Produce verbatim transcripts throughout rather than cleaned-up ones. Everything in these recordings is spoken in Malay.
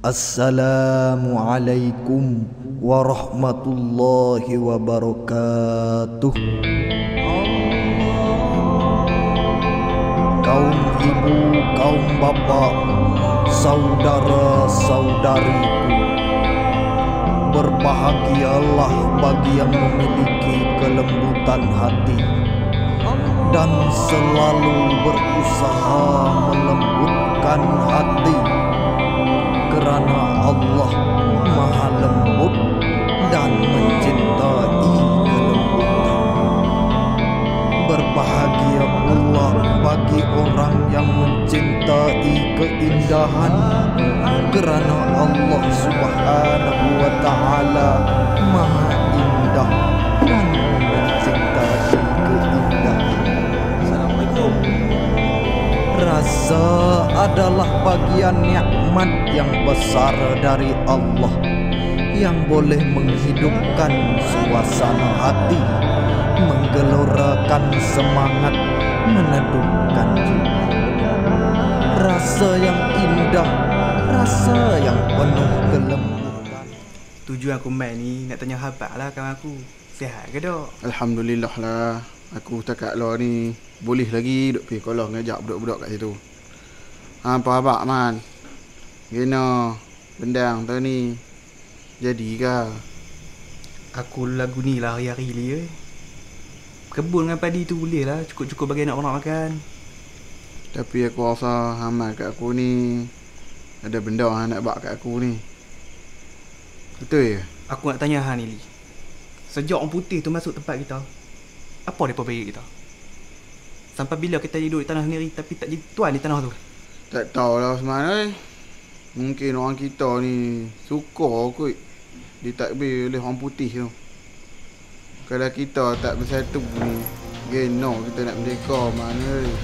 Assalamualaikum warahmatullahi wabarakatuh. Kaum ibu, kaum bapak, saudara-saudariku, berbahagialah bagi yang memiliki kelembutan hati dan selalu berusaha melembutkan hati, kerana Allah Maha Lembut dan mencintai kelembutan. Berbahagia pula bagi orang yang mencintai keindahan, kerana Allah Subhanahu wa Ta'ala Maha Indah dan mencintai keindahan. Assalamualaikum. Rasa adalah bagian nikmat yang besar dari Allah yang boleh menghidupkan suasana hati, menggelorakan semangat, menedukkan jiwa. Rasa yang indah, rasa yang penuh kelembutan. Tujuan aku main ni nak tanya khabar lah kawan aku. Sihat ke dok? Alhamdulillah lah. Aku setakat lah ni boleh lagi duk pergi sekolah ngajak budak-budak kat situ. Ha, apa abak man? Gina bendang tu ni jadi ke? Aku lagu ni lah hari-hari ni eh. Kebun dengan padi tu boleh lah, cukup-cukup bagi anak orang makan. Tapi aku rasa Hamad kat aku ni ada benda yang nak buat kat aku ni. Betul ya? Aku nak tanya Han ni, sejak orang putih tu masuk tempat kita, apa mereka bagi kita? Sampai bila kita hidup di tanah sendiri tapi tak jadi tuan di tanah tu? Tak tahulah sebenarnya. Mungkin orang kita ni suka kot ditakbir oleh orang putih tu. Kalau kita tak bersatu ni, geno kita nak merdeka mana ni?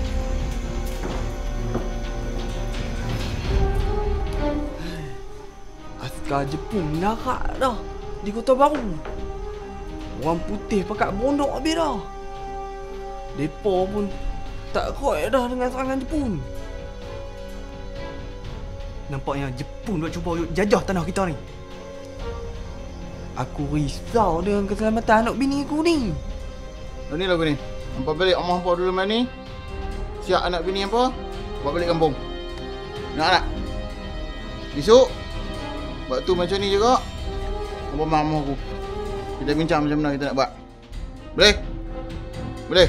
Askar Jepun menarak dah di Kota Baru. Orang putih pakat bondok habis dah. Depa pun tak kuat dah dengan serangan Jepun. Nampaknya Jepun buat cuba jajah tanah kita ni. Aku risau dengan keselamatan anak bini aku ni. Lalu ni lagu ni. Hampa balik omah hampa dulu main ni. Siap anak bini hampa, bawa balik kampung. Nak tak? Besok waktu macam ni juga hampa mamah aku. Kita bincang macam mana kita nak buat. Boleh? Boleh?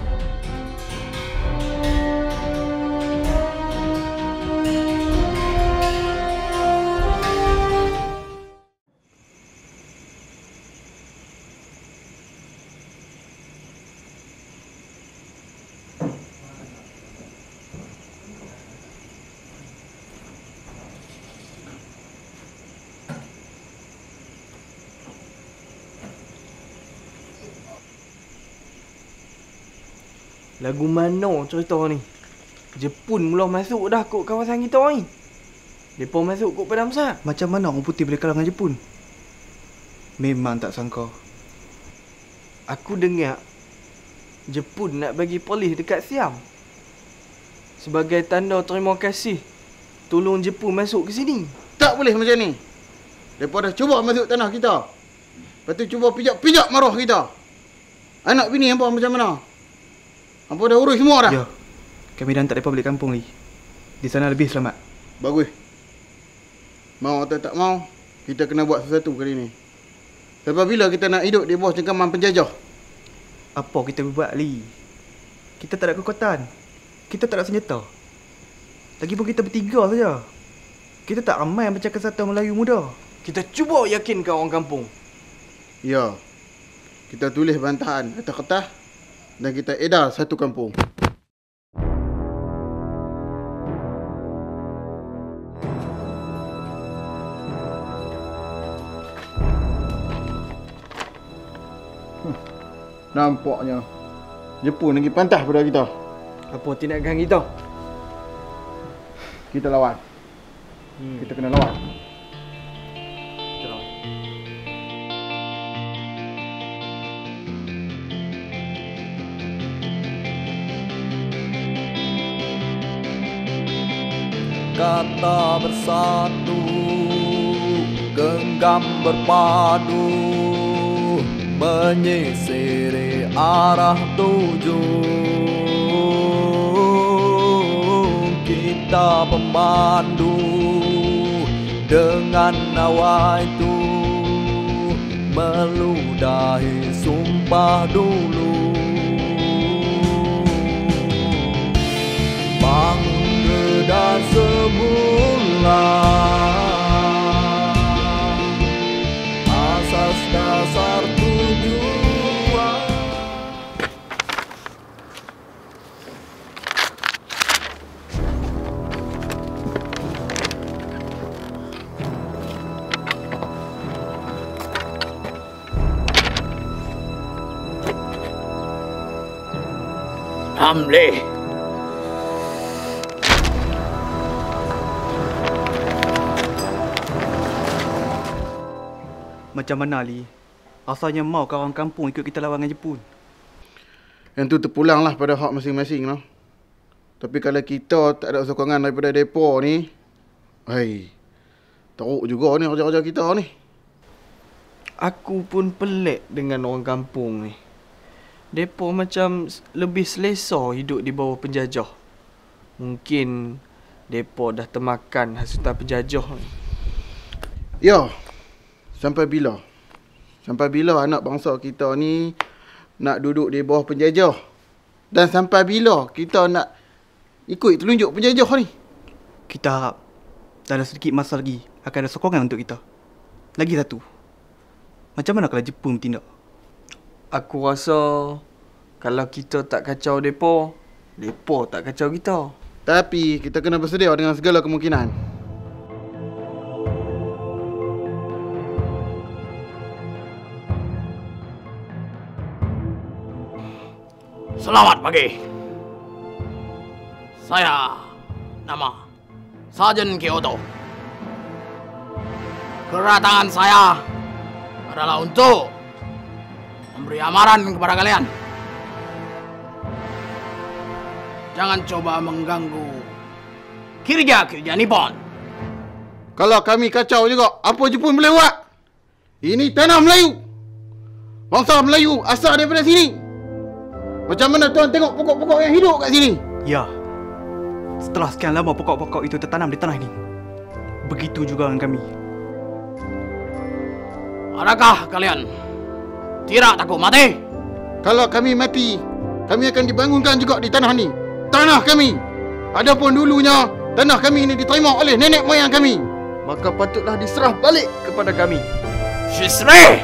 Lagu mana cerita ni? Jepun mula masuk dah kot kawasan kita ni. Depa masuk kot Padang Besar. Macam mana orang putih boleh kalah dengan Jepun? Memang tak sangka. Aku dengar Jepun nak bagi polis dekat Siam sebagai tanda terima kasih tolong Jepun masuk ke sini. Tak boleh macam ni. Mereka dah cuba masuk tanah kita. Lepas tu cuba pijak-pijak maruah kita. Anak bini hampa macam mana? Hampa dah urus semua dah. Ya. Kami dah hantar mereka balik kampung ni. Di sana lebih selamat. Bagus. Mau atau tak mau, kita kena buat sesuatu kali ni. Sebab bila kita nak hidup di bawah cengkaman penjajah? Apa kita boleh buat, Li? Kita tak ada kekuatan. Kita tak ada senjata. Lagipun kita bertiga saja. Kita tak ramai macam kesatuan Melayu muda. Kita cuba yakinkan orang kampung. Ya. Kita tulis bantahan atas kertas dan kita edar satu kampung. Hmm. Nampaknya Jepun lagi pantas pada kita. Apa tindakan kita? Kita lawan. Hmm. Kita kena lawan. Kita lawan. kata bersatu, genggam berpadu, menyisiri arah tuju. Kita pemandu dengan nawa itu, meludahi sumpah dulu. Bangun reda sebulan, asas dasar tujuan. Hamle. Macam mana Ali? Asalnya mau kawan kampung ikut kita lawan dengan Jepun. Yang tu terpulanglah pada hak masing-masing lah. Tapi kalau kita tak ada sokongan daripada depo ni, hai, teruk juga ni kerja-kerja kita ni. Aku pun pelik dengan orang kampung ni. Depa macam lebih selesa hidup di bawah penjajah. Mungkin depa dah termakan hasutan penjajah ni. Ya, sampai bila? Sampai bila anak bangsa kita ni nak duduk di bawah penjajah? Dan sampai bila kita nak ikut telunjuk penjajah ni? Kita harap dalam sedikit masa lagi akan ada sokongan untuk kita. Lagi satu. Macam mana kalau Jepun bertindak? Aku rasa kalau kita tak kacau depa, depa tak kacau kita. Tapi kita kena bersedia dengan segala kemungkinan. Selamat pagi. Saya nama Sarjan Kyoto. Kedatangan saya adalah untuk memberi amaran kepada kalian. Jangan coba mengganggu kerja-kerja Nippon. Kalau kami kacau juga, apa Jepun boleh buat? Ini tanah Melayu. Bangsa Melayu asal daripada sini. Macam mana tuan tengok pokok-pokok yang hidup kat sini? Ya. Setelah sekian lama pokok-pokok itu tertanam di tanah ini, begitu juga dengan kami. Adakah kalian tidak takut mati? Kalau kami mati, kami akan dibangunkan juga di tanah ni. Tanah kami. Adapun dulunya, tanah kami ini diterima oleh nenek moyang kami. Maka patutlah diserah balik kepada kami. Shisre!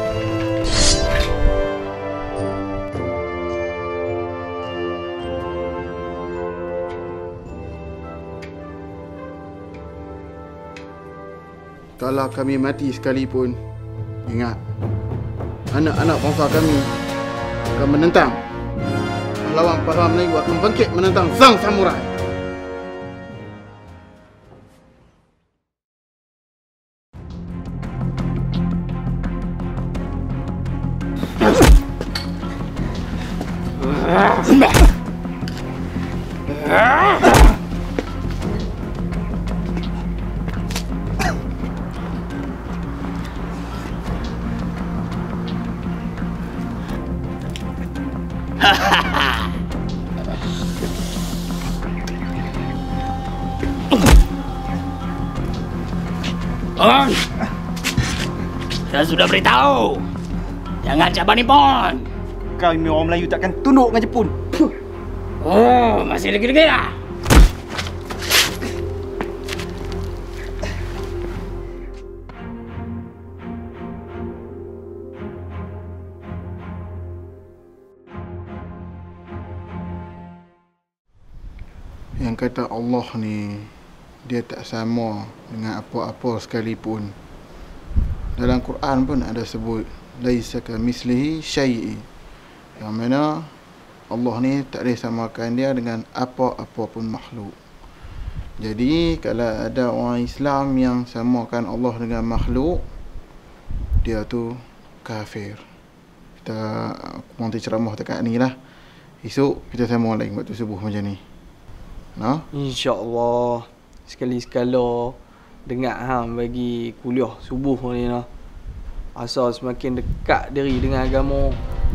Kalau kami mati sekalipun, ingat, anak-anak bangsa kami akan menentang. Pahlawan-pahlawan Melayu akan bangkit menentang Sang Samurai. Oh, saya sudah beritahu, jangan cabar Nippon. Kami orang Melayu takkan tunduk dengan Jepun. Oh, masih lagi-lagi lah. Yang kata Allah ni, dia tak sama dengan apa-apa sekalipun. Dalam Quran pun ada sebut laisa kamitslihi syai'. Yang mana Allah ni tak boleh samakan dia dengan apa-apa pun makhluk. Jadi kalau ada orang Islam yang samakan Allah dengan makhluk, dia tu kafir. Kita nanti ceramah dekat ni lah. Esok kita sambung lain waktu subuh macam ni. Nah, InsyaAllah. sekali-sekala dengar hang bagi kuliah subuh ni lah. Asal semakin dekat diri dengan agama.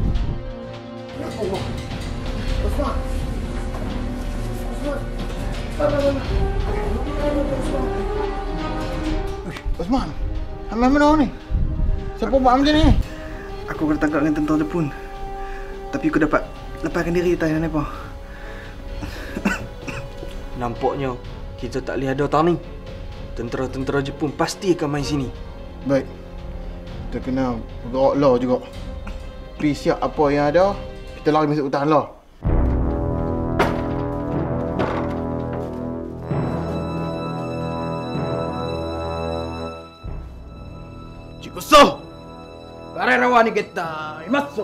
Osman, Hamil mana ni? Siapa buat macam ni? Aku kena tangkap dengan tentera Jepun. Tapi aku dapat lepaskan diri atas mereka. Nampaknya kita tak boleh ada tang ni. Tentera-tentera Jepun pasti akan main sini. Baik. Kita kena bergerak lah juga. Pergi siap apa yang ada, kita lari masuk hutan lah. Chikuso! Karera wa nigeta imasu!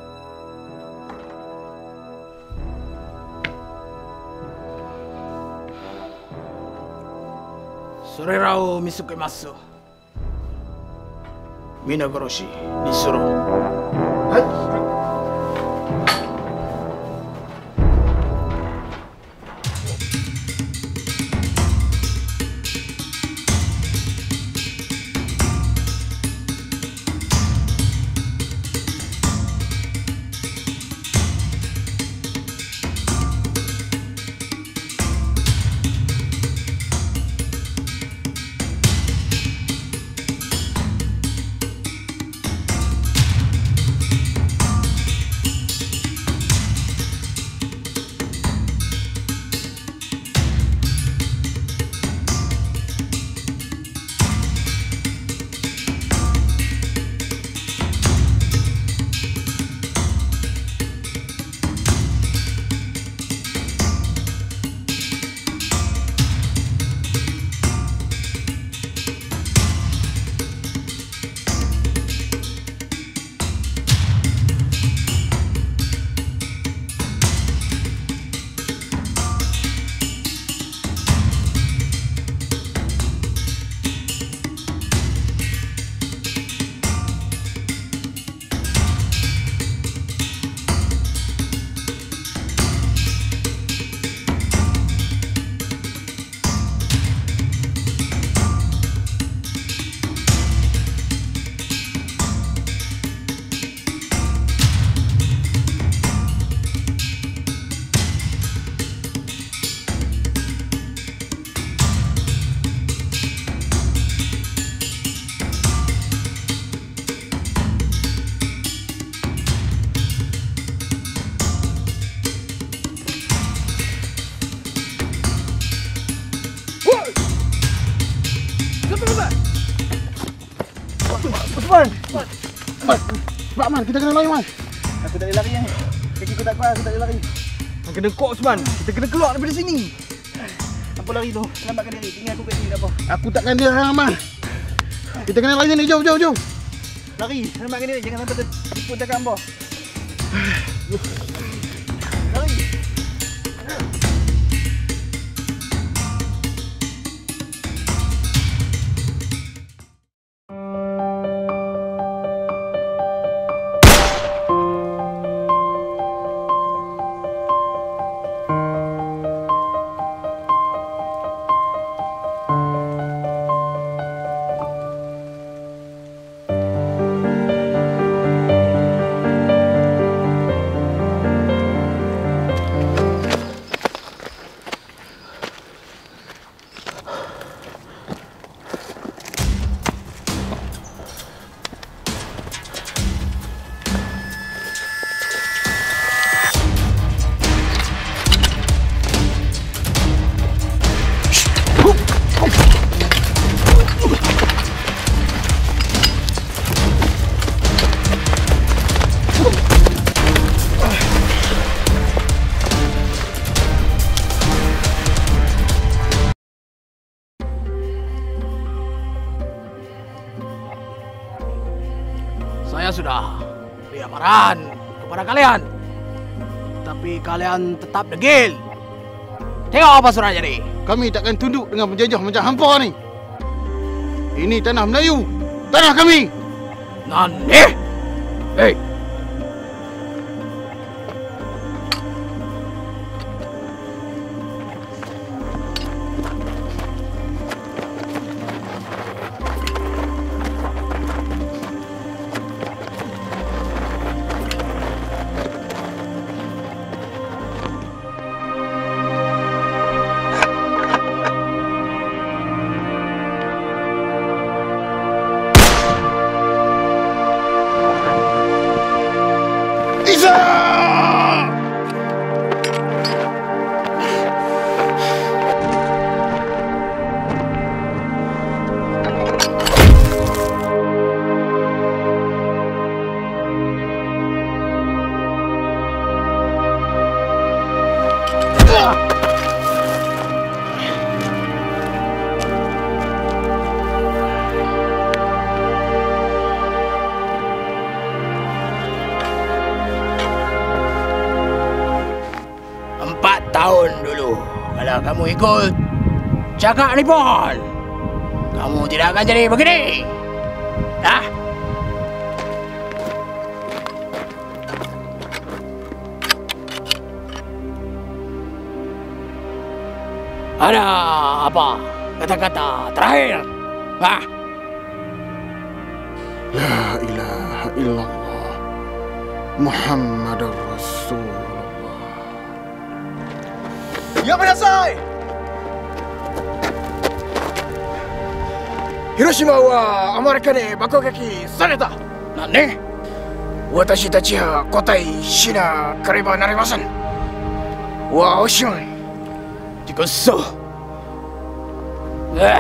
Sorera o misukimasu. Minagoroshi ni suru. Hai. Osman! Cepat Man, kita kena lari Man. Aku tak boleh lari ni. Kaki aku tak kuat, aku tak boleh lari. Kau kena kok Osman. Kita kena keluar daripada sini. Apa lari tu? Selamatkan diri. Tinggal aku kat sini tak apa. Aku takkan dia hang Man. Kita kena lari ni, jom jom jom. Lari, selamatkan diri. Jangan sampai tertipu cakap hamba. Lari. Saya sudah beri amaran kepada kalian. Tapi kalian tetap degil. Tengok apa surat jadi. Kami takkan tunduk dengan penjajah macam hampa ni. Ini tanah Melayu. Tanah kami. Nani? Hei. Bila kamu ikut cakap Nippon, kamu tidak akan jadi begini. Dah. Ada apa kata-kata terakhir? Ah. La ilaha illallah Muhammadur Rasulullah. Ya menasai. Hiroshima wa Amerika ni bakugeki sareta. Nani? Watashi tachi ha kotai shina kareba narimasen. Wa oshimai. Dikuso. Eh.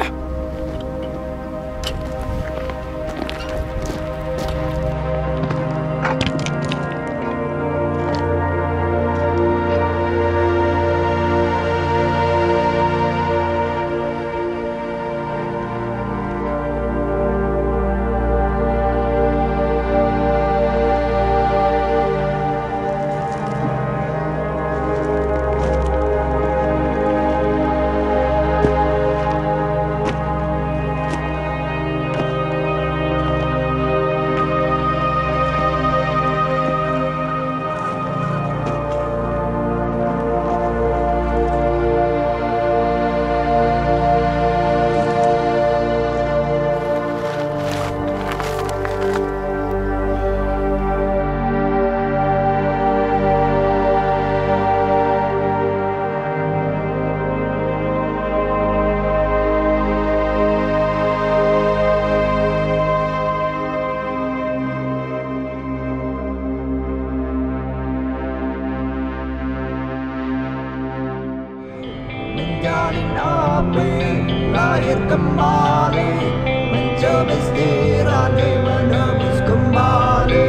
Menjalin api, lahir kembali, mencebis tirani, menembus kembali.